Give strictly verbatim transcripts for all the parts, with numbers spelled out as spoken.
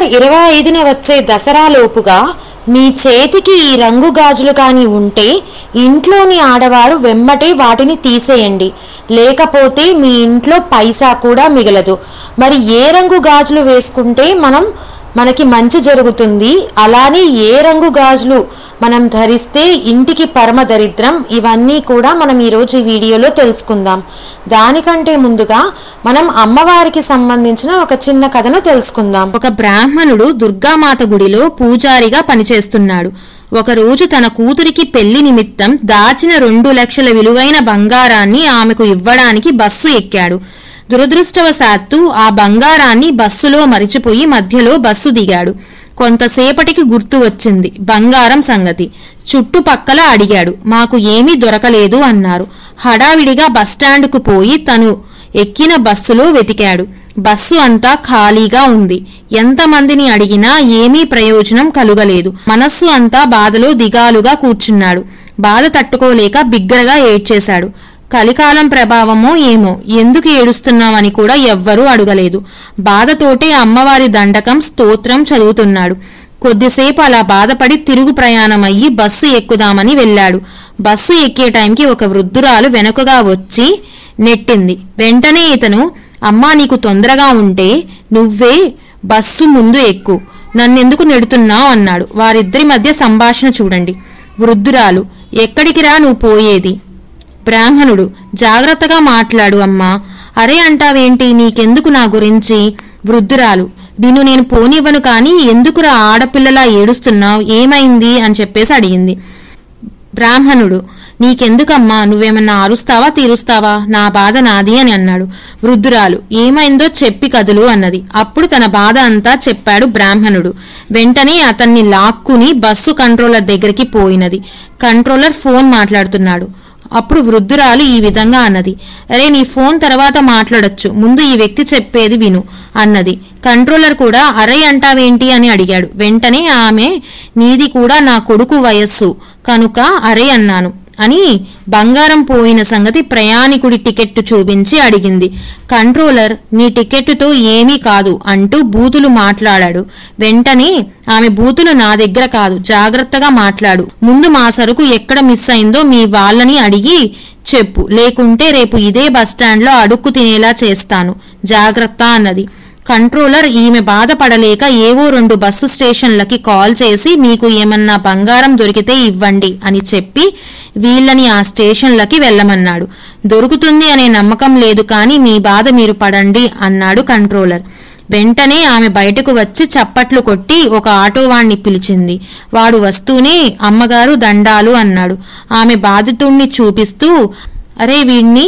December ఇరవై ఐదున వచ్చే దసరా లోపుగా మీ చేతికి ఈ రంగు గాజులు కానీ ఉంటే ఇంట్లోని ఆడవారు వెమ్మటే వాటిని తీసేయండి, లేకపోతే మీ ఇంట్లో పైసా కూడా మిగలదు. మరి ఏ రంగు గాజులు వేసుకుంటే మనం మనకి మంచి జరుగుతుంది, అలానే ఏ రంగు గాజులు మనం ధరిస్తే ఇంటికి పరమ దరిద్రం, ఇవన్నీ కూడా మనం ఈరోజు ఈ వీడియోలో తెలుసుకుందాం. దానికంటే ముందుగా మనం అమ్మవారికి సంబంధించిన ఒక చిన్న కథను తెలుసుకుందాం. ఒక బ్రాహ్మణుడు దుర్గామాత గుడిలో పూజారిగా పనిచేస్తున్నాడు. ఒకరోజు తన కూతురికి పెళ్లి నిమిత్తం దాచిన రెండు లక్షల విలువైన బంగారాన్ని ఆమెకు ఇవ్వడానికి బస్సు ఎక్కాడు. దురదృష్టవశాత్తు ఆ బంగారాన్ని బస్సులో మరిచిపోయి మధ్యలో బస్సు దిగాడు. కొంతసేపటికి గుర్తు వచ్చింది బంగారం సంగతి. చుట్టుపక్కల అడిగాడు. మాకు ఏమీ దొరకలేదు అన్నారు. హడావిడిగా బస్టాండ్కు పోయి తను ఎక్కిన బస్సులో వెతికాడు. బస్సు అంతా ఖాళీగా ఉంది. ఎంతమందిని అడిగినా ఏమీ ప్రయోజనం కలుగలేదు. మనస్సు అంతా బాధలో దిగాలుగా కూర్చున్నాడు. బాధ తట్టుకోలేక బిగ్గరగా ఏడ్చేశాడు. కలికాలం ప్రభావమో ఏమో, ఎందుకు ఏడుస్తున్నామని కూడా ఎవ్వరూ అడగలేదు. బాధతోటే అమ్మవారి దండకం స్తోత్రం చదువుతున్నాడు. కొద్దిసేపు అలా బాధపడి తిరుగు ప్రయాణమయ్యి బస్సు ఎక్కుదామని వెళ్ళాడు. బస్సు ఎక్కే టైంకి ఒక వృద్ధురాలు వెనుకగా వచ్చి నెట్టింది. వెంటనే ఇతను, అమ్మా నీకు తొందరగా ఉంటే నువ్వే బస్సు ముందు ఎక్కు, నన్నెందుకు నెడుతున్నావు అన్నాడు. వారిద్దరి మధ్య సంభాషణ చూడండి. వృద్ధురాలు, ఎక్కడికి రా నువ్వు పోయేది? బ్రాహ్మణుడు, జాగ్రత్తగా మాట్లాడు అమ్మా. అరే అంటావేంటి, నీకెందుకు నా గురించి? వృద్ధురాలు, నిన్ను నేను పోనివ్వను కానీ ఎందుకురా ఆడపిల్లలా ఏడుస్తున్నావు, ఏమైంది అని చెప్పేసి అడిగింది. బ్రాహ్మణుడు, నీకెందుకమ్మా, నువ్వేమన్నా అరుస్తావా తీరుస్తావా, నా బాధ నాది అని అన్నాడు. వృద్ధురాలు, ఏమైందో చెప్పి కదులు అన్నది. అప్పుడు తన బాధ అంతా చెప్పాడు బ్రాహ్మణుడు. వెంటనే అతన్ని లాక్కుని బస్సు కంట్రోలర్ దగ్గరికి పోయినది. కంట్రోలర్ ఫోన్ మాట్లాడుతున్నాడు. అప్పుడు వృద్ధురాలు ఈ విధంగా అన్నది. అరే నీ ఫోన్ తర్వాత మాట్లాడొచ్చు, ముందు ఈ వ్యక్తి చెప్పేది విను అన్నది. కంట్రోలర్ కూడా అరే అంటావేంటి అని అడిగాడు. వెంటనే ఆమె, నీది కూడా నా కొడుకు వయస్సు కనుక అరే అన్నాను అని బంగారం పోయిన సంగతి ప్రయాణికుడి టికెట్టు చూపించి అడిగింది. కంట్రోలర్, నీ టికెట్టుతో ఏమీ కాదు అంటూ బూతులు మాట్లాడాడు. వెంటనే ఆమె, బూతులు నా దగ్గర కాదు, జాగ్రత్తగా మాట్లాడు, ముందు మా సరుకు ఎక్కడ మిస్ అయిందో మీ వాళ్ళని అడిగి చెప్పు, లేకుంటే రేపు ఇదే బస్టాండ్లో అడుక్కు తినేలా చేస్తాను, జాగ్రత్త అన్నది. కంట్రోలర్ ఈమె బాధపడలేక ఏవో రెండు బస్సు స్టేషన్లకి కాల్ చేసి మీకు ఏమన్నా బంగారం దొరికితే ఇవ్వండి అని చెప్పి వీళ్ళని ఆ స్టేషన్లకి వెళ్ళమన్నాడు. దొరుకుతుంది అనే నమ్మకం లేదు కానీ మీ బాధ మీరు పడండి అన్నాడు కంట్రోలర్. వెంటనే ఆమె బయటకు వచ్చి చప్పట్లు కొట్టి ఒక ఆటోవాణ్ణి పిలిచింది. వాడు వస్తూనే అమ్మగారు దండాలు అన్నాడు. ఆమె బాధితుణ్ణి చూపిస్తూ, అరే వీణ్ణి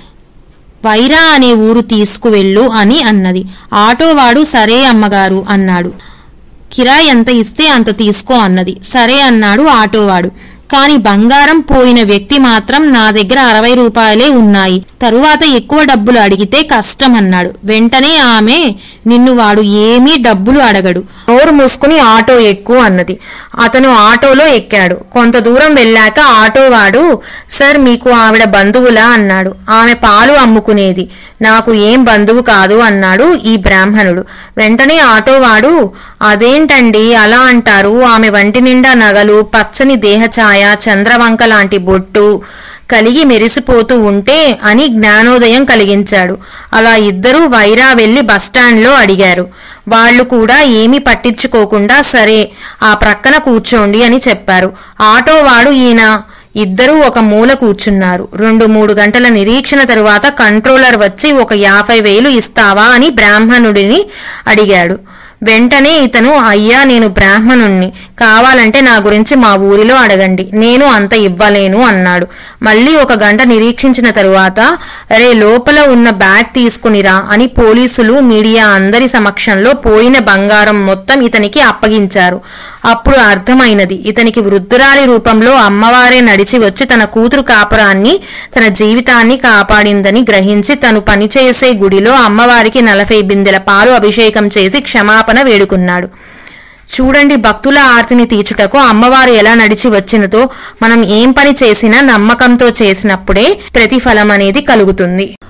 వైరా అనే ఊరు తీసుకువెళ్ళు అని అన్నది. ఆటోవాడు సరే అమ్మగారు అన్నాడు. కిరాయి ఎంత ఇస్తే అంత తీసుకో అన్నది. సరే అన్నాడు ఆటోవాడు. కాని బంగారం పోయిన వ్యక్తి మాత్రం నా దగ్గర అరవై రూపాయలే ఉన్నాయి, తరువాత ఎక్కువ డబ్బులు అడిగితే కష్టం అన్నాడు. వెంటనే ఆమె, నిన్ను వాడు ఏమీ డబ్బులు అడగడు, నోరు మూసుకుని ఆటో ఎక్కు అన్నది. అతను ఆటోలో ఎక్కాడు. కొంత దూరం వెళ్ళాక ఆటోవాడు, సార్ మీకు ఆవిడ బంధువులా అన్నాడు. ఆమె పాలు అమ్ముకునేది, నాకు ఏం బంధువు కాదు అన్నాడు ఈ బ్రాహ్మణుడు. వెంటనే ఆటోవాడు, అదేంటండి అలా అంటారు, ఆమె వంటి నిండా నగలు, పచ్చని దేహఛాయ, చంద్రవంక లాంటి బొట్టు కలిగి మెరిసిపోతూ ఉంటే అని జ్ఞానోదయం కలిగించాడు. అలా ఇద్దరూ వైరా వెళ్లి బస్టాండ్లో అడిగారు. వాళ్లు కూడా ఏమీ పట్టించుకోకుండా సరే ఆ ప్రక్కన కూర్చోండి అని చెప్పారు. ఆటోవాడు ఈయన ఇద్దరూ ఒక మూల కూర్చున్నారు. రెండు మూడు గంటల నిరీక్షణ తరువాత కంట్రోలర్ వచ్చి ఒక యాభై వేలు ఇస్తావా అని బ్రాహ్మణుడిని అడిగాడు. వెంటనే ఇతను, అయ్యా నేను బ్రాహ్మణుణ్ణి, కావాలంటే నా గురించి మా ఊరిలో అడగండి, నేను అంత ఇవ్వలేను అన్నాడు. మళ్ళీ ఒక గంట నిరీక్షించిన తరువాత, అరే లోపల ఉన్న బ్యాగ్ తీసుకునిరా అని పోలీసులు మీడియా అందరి సమక్షంలో పోయిన బంగారం మొత్తం ఇతనికి అప్పగించారు. అప్పుడు అర్థమైనది ఇతనికి వృద్ధురాలి రూపంలో అమ్మవారే నడిచి వచ్చి తన కూతురు కాపురాన్ని, తన జీవితాన్ని కాపాడిందని గ్రహించి తను పనిచేసే గుడిలో అమ్మవారికి నలభై బిందెల పాలు అభిషేకం చేసి క్షమాపణ వేడుకున్నాడు. చూడండి, భక్తుల ఆర్తిని తీర్చుటకు అమ్మవారు ఎలా నడిచి వచ్చినతో మనం ఏం పని చేసినా నమ్మకంతో చేసినప్పుడే ప్రతిఫలం అనేది కలుగుతుంది.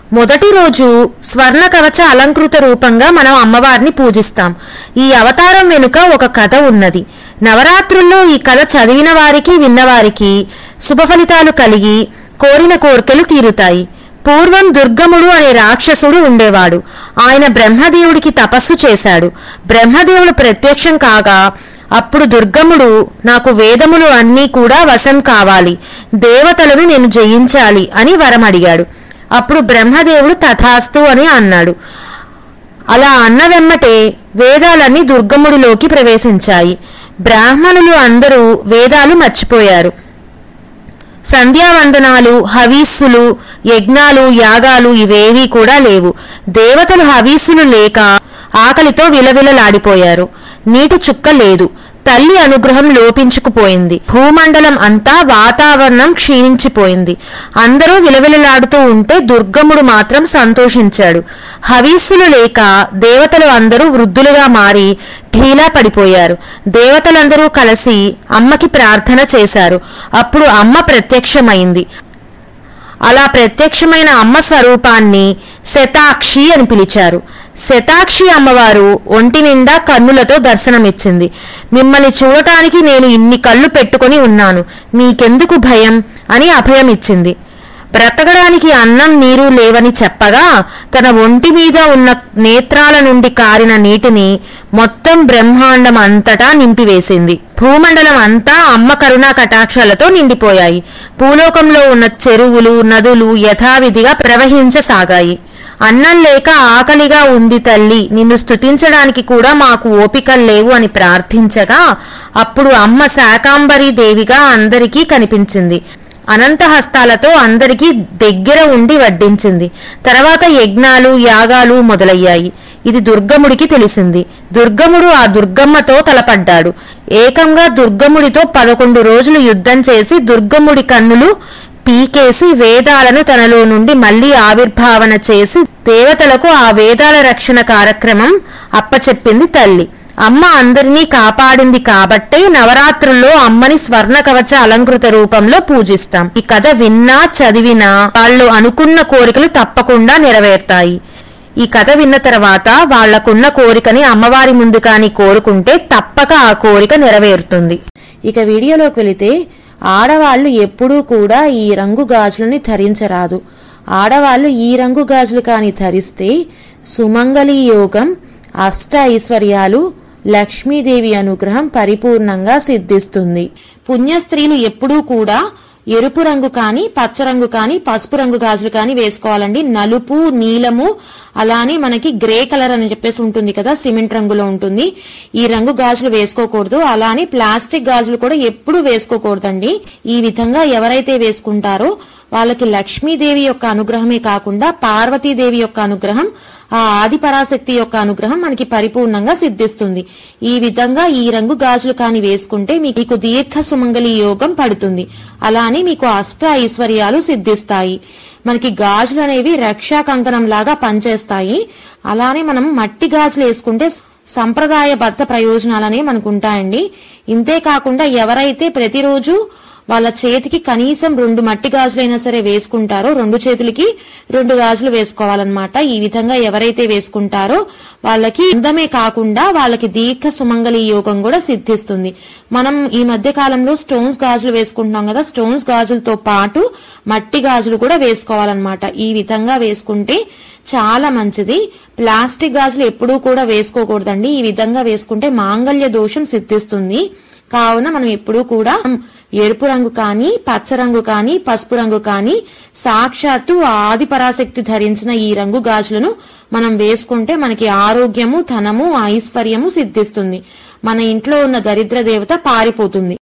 మొదటి రోజు స్వర్ణ కవచ అలంకృత రూపంగా మనం అమ్మవారిని పూజిస్తాం. ఈ అవతారం వెనుక ఒక కథ ఉన్నది. నవరాత్రుల్లో ఈ కథ చదివిన వారికి విన్నవారికి శుభ ఫలితాలు కలిగి కోరిన కోర్కెలు తీరుతాయి. పూర్వం దుర్గముడు అనే రాక్షసుడు ఉండేవాడు. ఆయన బ్రహ్మదేవుడికి తపస్సు చేశాడు. బ్రహ్మదేవుడు ప్రత్యక్షం కాగా అప్పుడు దుర్గముడు, నాకు వేదములు అన్నీ కూడా వశం కావాలి, దేవతలను నేను జయించాలి అని వరం అడిగాడు. అప్పుడు బ్రహ్మదేవుడు తథాస్తు అని అన్నాడు. అలా అన్న వెమ్మటే వేదాలన్నీ దుర్గముడిలోకి ప్రవేశించాయి. బ్రాహ్మణులు అందరూ వేదాలు మర్చిపోయారు. సంధ్యావందనాలు, హవీస్సులు, యజ్ఞాలు, యాగాలు ఇవేవీ కూడా లేవు. దేవతలు హవీస్సులు లేక ఆకలితో విలవిలలాడిపోయారు. నీటి చుక్క లేదు. తల్లి అనుగ్రహం లోపించుకుపోయింది. భూమండలం అంతా వాతావరణం క్షీణించిపోయింది. అందరూ విలవిలలాడుతూ ఉంటే దుర్గముడు మాత్రం సంతోషించాడు. హవీస్సులు లేక దేవతలు అందరూ వృద్ధులుగా మారి ఢీలా పడిపోయారు. దేవతలందరూ కలిసి అమ్మకి ప్రార్థన చేశారు. అప్పుడు అమ్మ ప్రత్యక్షమైంది. అలా ప్రత్యక్షమైన అమ్మ స్వరూపాన్ని శతాక్షి అని పిలిచారు. శతాక్షి అమ్మవారు ఒంటి నిండా కన్నులతో దర్శనమిచ్చింది. మిమ్మల్ని చూడటానికి నేను ఇన్ని కళ్ళు పెట్టుకుని ఉన్నాను, మీకెందుకు భయం అని అభయం ఇచ్చింది. బ్రతకడానికి అన్నం నీరు లేవని చెప్పగా తన ఒంటి మీద ఉన్న నేత్రాల నుండి కారిన నీటిని మొత్తం బ్రహ్మాండం అంతటా నింపివేసింది. భూమండలం అంతా అమ్మ కరుణా కటాక్షాలతో నిండిపోయాయి. భూలోకంలో ఉన్న చెరువులు, నదులు యథావిధిగా ప్రవహించసాగాయి. అన్నం లేక ఆకలిగా ఉంది తల్లి, నిన్ను స్తుతించడానికి కూడా మాకు ఓపికలు లేవు అని ప్రార్థించగా అప్పుడు అమ్మ శాకాంబరీ దేవిగా అందరికీ కనిపించింది. అనంత హస్తాలతో అందరికీ దగ్గర ఉండి వడ్డించింది. తర్వాత యజ్ఞాలు, యాగాలు మొదలయ్యాయి. ఇది దుర్గముడికి తెలిసింది. దుర్గముడు ఆ దుర్గమ్మతో తలపడ్డాడు. ఏకంగా దుర్గముడితో పదకొండు రోజులు యుద్ధం చేసి దుర్గముడి కన్నులు పీకేసి వేదాలను తనలో నుండి మళ్లీ ఆవిర్భావన చేసి దేవతలకు ఆ వేదాల రక్షణ కార్యక్రమం అప్పచెప్పింది తల్లి. అమ్మ అందరినీ కాపాడింది కాబట్టే నవరాత్రుల్లో అమ్మని స్వర్ణ కవచ అలంకృత రూపంలో పూజిస్తాం. ఈ కథ విన్నా చదివినా వాళ్ళు అనుకున్న కోరికలు తప్పకుండా నెరవేరుతాయి. ఈ కథ విన్న తర్వాత వాళ్లకున్న కోరికని అమ్మవారి ముందు కాని కోరుకుంటే తప్పక ఆ కోరిక నెరవేరుతుంది. ఇక వీడియోలోకి వెళితే, ఆడవాళ్లు ఎప్పుడూ కూడా ఈ రంగు గాజులని ధరించరాదు. ఆడవాళ్లు ఈ రంగు గాజులు కాని ధరిస్తే సుమంగళి యోగం, అష్ట ఐశ్వర్యాలు, లక్ష్మీదేవి అనుగ్రహం పరిపూర్ణంగా సిద్ధిస్తుంది. పుణ్య స్త్రీలు ఎప్పుడూ కూడా ఎరుపు రంగు కాని, పచ్చ రంగు కాని, పసుపు రంగు గాజులు కాని వేసుకోవాలండి. నలుపు, నీలము, అలానే మనకి గ్రే కలర్ అని చెప్పేసి ఉంటుంది కదా, సిమెంట్ రంగులో ఉంటుంది. ఈ రంగు గాజులు వేసుకోకూడదు. అలానే ప్లాస్టిక్ గాజులు కూడా ఎప్పుడు వేసుకోకూడదండి. ఈ విధంగా ఎవరైతే వేసుకుంటారో వాళ్ళకి లక్ష్మీదేవి యొక్క అనుగ్రహమే కాకుండా పార్వతీదేవి యొక్క అనుగ్రహం, ఆ ఆది పరాశక్తి యొక్క అనుగ్రహం మనకి పరిపూర్ణంగా సిద్ధిస్తుంది. ఈ విధంగా ఈ రంగు గాజులు కాని వేసుకుంటే మీకు దీర్ఘ సుమంగళి యోగం పడుతుంది. అలానే మీకు అష్ట ఐశ్వర్యాలు సిద్ధిస్తాయి. మనకి గాజులు అనేవి రక్షా కంకణం లాగా పనిచేస్తాయి. అలానే మనం మట్టి గాజులు వేసుకుంటే సంప్రదాయబద్ధ ప్రయోజనాలనే మనకు ఉంటాయండి. ఇంతే కాకుండా ఎవరైతే ప్రతిరోజు వాళ్ళ చేతికి కనీసం రెండు మట్టి గాజులైనా సరే వేసుకుంటారో, రెండు చేతులకి రెండు గాజులు వేసుకోవాలన్నమాట. ఈ విధంగా ఎవరైతే వేసుకుంటారో వాళ్ళకి అందమే కాకుండా వాళ్ళకి దీర్ఘ సుమంగళి యోగం కూడా సిద్ధిస్తుంది. మనం ఈ మధ్య కాలంలో స్టోన్స్ గాజులు వేసుకుంటున్నాం కదా, స్టోన్స్ గాజులతో పాటు మట్టి గాజులు కూడా వేసుకోవాలన్నమాట. ఈ విధంగా వేసుకుంటే చాలా మంచిది. ప్లాస్టిక్ గాజులు ఎప్పుడూ కూడా వేసుకోకూడదండి. ఈ విధంగా వేసుకుంటే మాంగళ్య దోషం సిద్ధిస్తుంది. కావున మనం ఎప్పుడూ కూడా ఎరుపు రంగు కానీ, పచ్చ రంగు కానీ, పసుపు రంగు కానీ, సాక్షాత్తు ఆది పరాశక్తి ధరించిన ఈ రంగు గాజులను మనం వేసుకుంటే మనకి ఆరోగ్యము, ధనము, ఐశ్వర్యము సిద్ధిస్తుంది. మన ఇంట్లో ఉన్న దరిద్ర దేవత పారిపోతుంది.